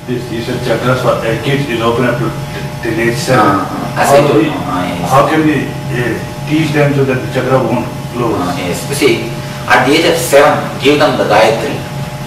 This you said chakras for kids is open up to nature. As I told you. Yes. How can we teach them so that the chakra won't close? Yes. You see, at the age of 7, give them the Gayatri.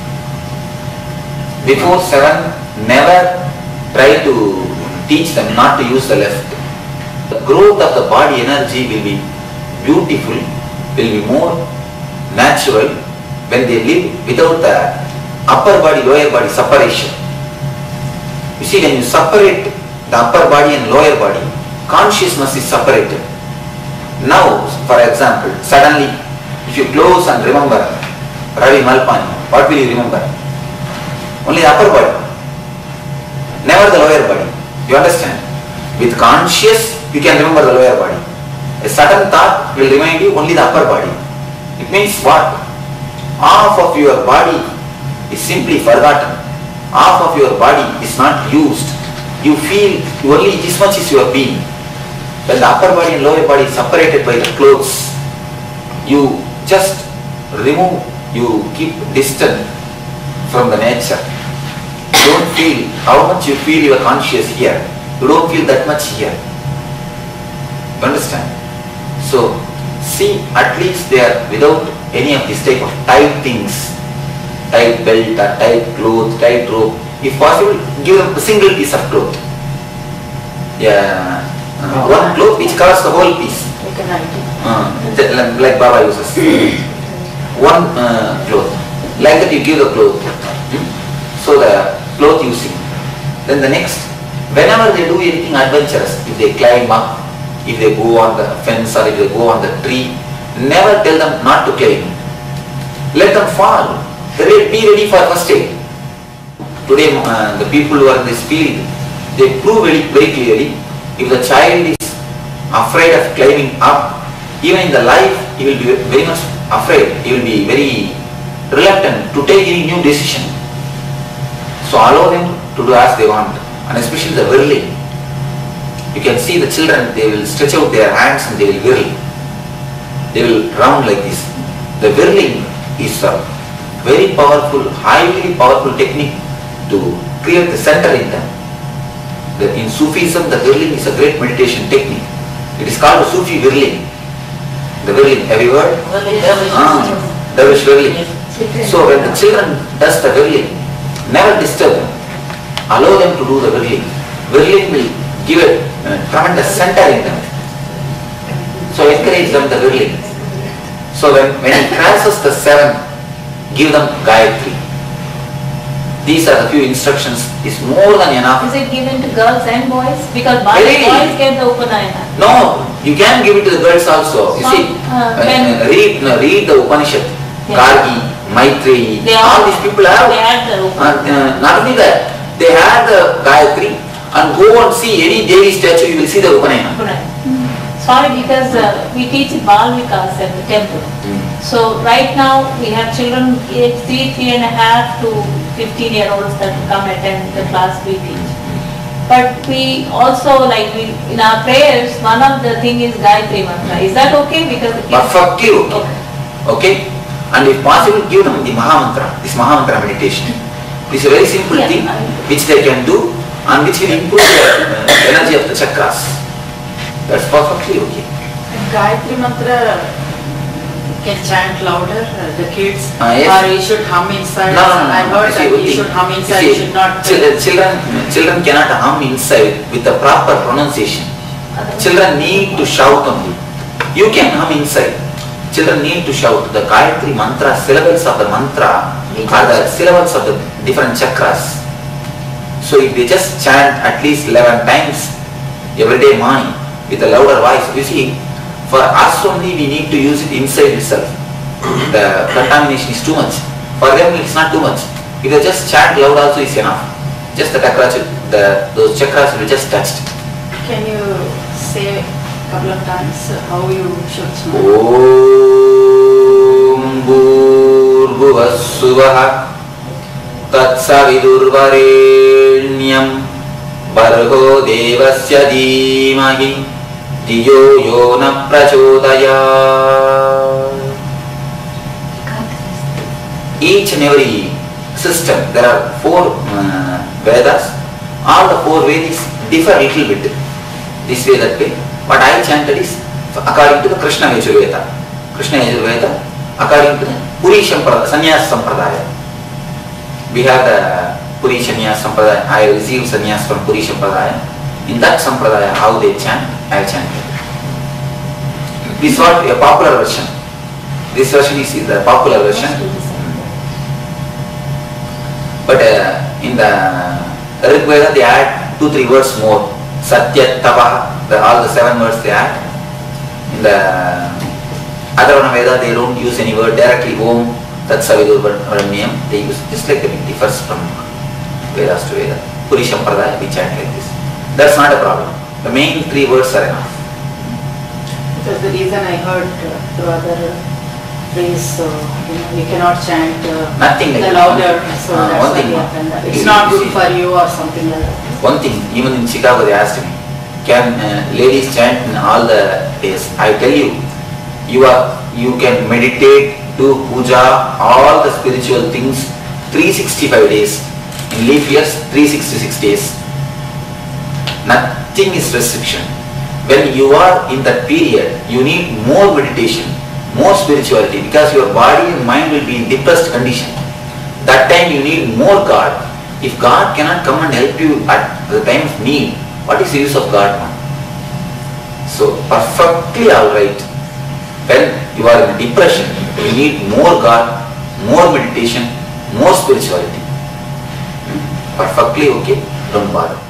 Before 7, never try to teach them not to use the left. The growth of the body energy will be beautiful, will be more natural when they live without the upper body, lower body separation. You see, when you separate the upper body and lower body, consciousness is separated. Now, for example, suddenly, if you close and remember Ravi Malpani, what will you remember? Only the upper body, never the lower body. You understand? With conscious, you can remember the lower body. A sudden thought will remind you only the upper body. It means what? Half of your body is simply forgotten. Half of your body is not used. You feel only this much is your being. When the upper body and lower body is separated by the clothes, you just remove, you keep distant from the nature. You don't feel how much you feel you are conscious here. You don't feel that much here. You understand? So, see, at least they are without any of this type of tight things, tight belt or tight clothes, tight rope. If possible, give them a single piece of cloth. Yeah, one cloth which covers the whole piece. Like Baba uses. One cloth. Like that you give the cloth. So the cloth using. Then the next, whenever they do anything adventurous, if they climb up, if they go on the fence or if they go on the tree, never tell them not to climb. Let them fall. Be ready for first aid. Today the people who are in this field, they prove very clearly, if the child is afraid of climbing up, even in the life he will be very much afraid, he will be very reluctant to take any new decision. So allow them to do as they want, and especially the whirling. You can see the children, they will stretch out their hands and they will whirl. They will round like this. The whirling is a very powerful, highly powerful technique to create the center in them. In Sufism, the whirling is a great meditation technique. It is called Sufi whirling. The whirling, have you heard? Dervish whirling. So when the children does the whirling, never disturb them. Allow them to do the whirling. Whirling will give a tremendous center in them. So encourage them the whirling. So when he crosses the 7, give them Gayatri. These are the few instructions, is more than enough. Is it given to girls and boys? Because boys get the Upanayana. No, you can give it to the girls also. You see, read the Upanishad, Gargi, Maitreyi, all these people have. They had the Upanishad. Not only that, they have the Gayatri, and go and see any Devi statue, you will see the Upanayana. Sorry, because we teach Bal Vikas at the temple. So right now we have children aged 3.5 to 15-year-olds that come attend the class we teach. But we also, like in our prayers, one of the thing is Gayatri Mantra. Is that okay? Because perfectly okay. Okay? And if possible, give them the Mahamantra, this Mahamantra meditation. This is a very simple thing which they can do and which will improve the energy of the chakras. That's perfectly okay. Gayatri Mantra can chant louder, the kids, yes. Or you should hum inside. No. I heard that you should hum inside, you should not. Children cannot hum inside with the proper pronunciation. Children need to shout only. You can hum inside. Children need to shout. The Gayatri Mantra, syllables of the mantra are the syllables of the different chakras. So if they just chant at least 11 times every day morning with a louder voice, you see, for us only we need to use it inside itself. The contamination is too much. For them it's not too much. If they just chant loud also is enough. Just the chakras, those chakras will just touched. Can you say a couple of times how you should smile? Om Bhurvassuvaha Tatsavidurvarenyam Bargo Devasya Dhimahi Diyo Yona Prachodaya. Each and every system, there are 4 Vedas all the 4 Vedas differ a little bit. This way, that way. What I chanted is according to the Krishna Yajurveda. Krishna Yajurveda according to the Puri Sannyas Sampradaya. We have the Puri Sannyas Sampradaya. I received sannyas from Puri Sampradaya. In that Sampradaya, how they chant, I chanted. This is what a popular version. This version is the popular version. But in the Rig Veda they add 2-3 words more. Satya, Tapa, all the 7 words they add. In the Atharvana Veda they don't use any word directly. Om, Tatsavidurvaranyam. They use just like it differs from Vedas to Veda. Puri Sampradaya we chant like this. That's not a problem. The main 3 words are enough. Because the reason I heard the other phrase, you cannot chant Nothing like the that. louder, so that's One why thing, we happened. you It's see- not you good see. for you or something like that. One thing, even in Chicago they asked me, can ladies chant in all the days? I tell you, you can meditate, do puja, all the spiritual things 365 days. In leap years, 366 days. Nothing is restriction. When you are in that period, you need more meditation, more spirituality, because your body and mind will be in depressed condition. That time you need more God. If God cannot come and help you at the time of need, what is the use of God, man? So perfectly alright. When you are in depression, you need more God, more meditation, more spirituality. Perfectly okay, don't bother.